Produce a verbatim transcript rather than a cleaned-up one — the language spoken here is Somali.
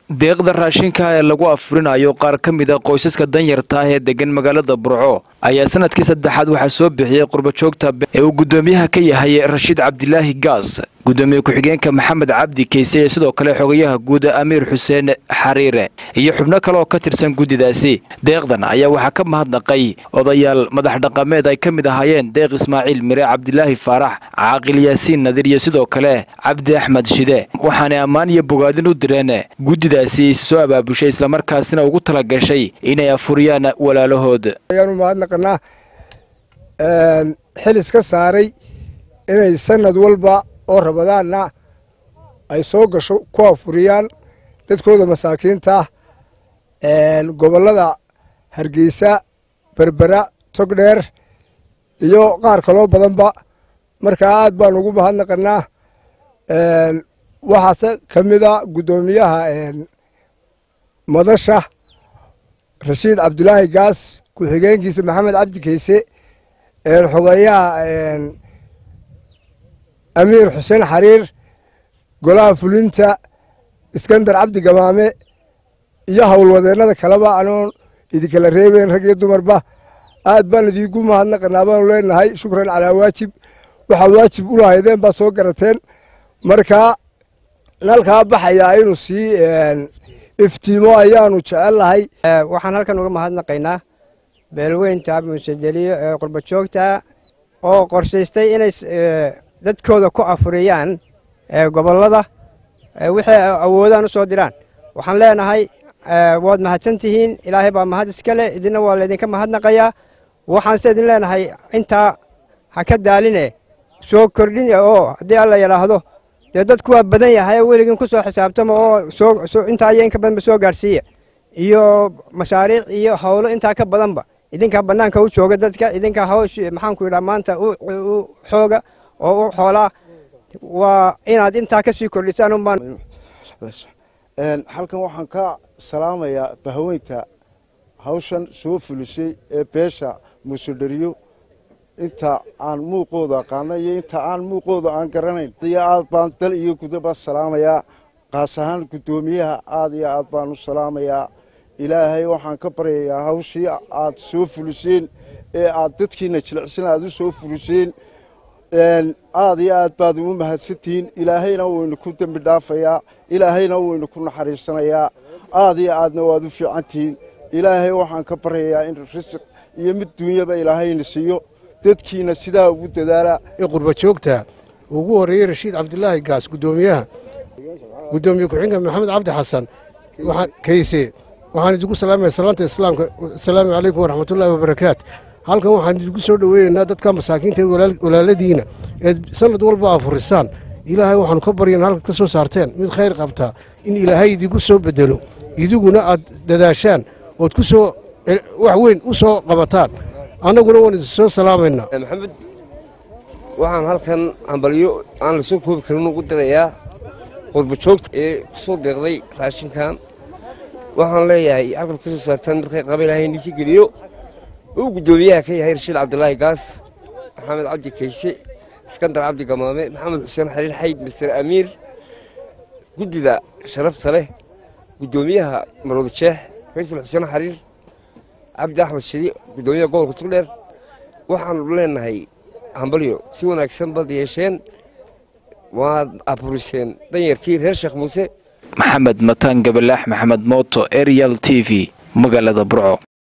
deeqda raashinka ee lagu afurinayo qaar ka mid ah qoysaska danyarta ah ee degan magaalada Burco ayaa sanadkii saddexaad waxa soo bixiyay qurba joogta ee uu gudoomiyaha ka yahay Rashid Cabdilaahi Gaas gudoomiye ku-xigeenka Maxamed Cabdi Kayse sidoo kale xogayaha guud Amiir Xuseen Xariire iyo xubno kale oo ka tirsan gudidaasi deeqdan ayaa waxa ka mahadnaqay odayaal madax dhaqameed ay ka mid ahaayeen Deeq Ismaaciil Mire Cabdilaahi Faarax Caaqil Yaasiin Nadir iyo sidoo kale Cabdi Axmed Shide waxaana ammaan iyo bogaadin u direen gudidaasi soo abaabushay isla markaasina ugu tala gashay inay afuriyaan walaalahood ayaanu mahadnaqnaa een xilis ka saaray inay sanad walba oo rabadaana ay soo gasho ku afuriyaan dadkooda masaakiinta een gobolada Hargeysa Berbera Togdheer iyo qaar kale oo badanba marka aad baan ugu mahadnaqnaa een waxa kamida gudoomiyaha een madasha Rashid Cabdilaahi Gaas ku-xigeenkiisa Maxamed Cabdi Kayse ee xogayaha een Amiir Xuseen Xariir golaha fulinta Iskandar Cabdi Gamaame iyo hawlwadeennada kaleba anoon idinkala reebeen rag iyo dumarba aad baan idiinku mahadnaqnaa baan leenahay shukran calaa waajib waxa waajib u lahaydeen baad soo garateen marka nalka baxaya inuu si iftiimo ayaanu jecelahay waxaan halkan uga mahadnaqaynaa beelweynta musadeliyo ee qurba joogta oo qorshaystay inay dadkooda ku afuriyaan gobolada wixii awoodaan u soo diraan waxaan leenahay waad mahadsantihiin ilaahay baa mahad iska leh idina waa idinka mahadnaqayaa waxaan sidoo leenahay inta ha ka daaline soo kordhin oo hadii alla yiraahdo dadku waa badan yahay weligiin ku soo xisaabtamo oo soo inta ay in ka badan soo gaarsiiya iyo mashaariic iyo hawlo inta ka badanba idinka banaanka u jooga dadka idinka hawsh maxaan ku yiraahdaa maanta u xooga oo xoolaa waa inaad inta ka sii kordhisaan oo maan een halkan waxaan ka salaamayaa bahaweynta hawshan soo fulisay ee beesha musaderiyo inta aan muuqooda qaanay inta aan muuqooda aan garanayn iyo aad baan dal iyo gudaba salaamaya qaas ahaan gudoomiyaha aad iyo aad baan u salaamaya ilaahay waxaan ka baryayaa hawshii aad soo fuliseen ee aad dadkiina jilicsan aad u soo fuliseen een aad iyo aad baad u mahadsantiin ilaahayna wuu ku dambi dhaafayaa ilaahayna wuu ku naxariisanayaa aad iyo aadna waad u fiicantiin ilaahay waxaan ka baryayaa in risiq iyo mid dunyaba ilaahayna siiyo dadkiina sidaa ugu dadaala ee qurba joogta ugu horeeyay Rashid Cabdilaahi Gaas gudoomiyaha gudoomiye ku-xigeenka Maxamed Cabdi Xasan waxaan Kayse waxaan idinku salaamayaa salaanta islaamka assalaamu alaykum wa rahmatullaahi wa barakaat halkan waxaan idinku soo dhaweeynaa dadka masaakiinta walaaladiina ee sanad walba afurisaan ilaahay waxaan ka baryaynaa halka ka soo saarteen mid khayr qabta in ilaahay idinku soo bedelo idiguna aad dadaashaan oo ku soo wax weyn u soo qabataan anaguna waan soo salaamayna maxamed waxaan halkan ambalyo aan la soo koobi karin ugu dirayaa qurba joogta ee soo deeqday raashinkan waxaan leeyahay halka ka soo saartaan mid khayr qaba ilaahay inii geliyo uu gudoomiyaha ka yahay Rashid Cabdilaahi Gaas Maxamed Cabdi Kayse Iskandar Cabdi Gamaame Maxamed Xuseen Xariir Xayd Mister Amiir gudida sharafta leh gudoomiyaha Marwada Sheekh Faysal Xuseen Xariir Cabdi Axmed Shidi gudoomiyaha gobolka Togdheer waxaan leenahay hambalyo si wanaagsan bad yeesheen waad abuuriseen danyartii reer Sheekh Muuse Maxamed Matan Gabalax Maxamed Mooto Ariel T V magaalada Burco.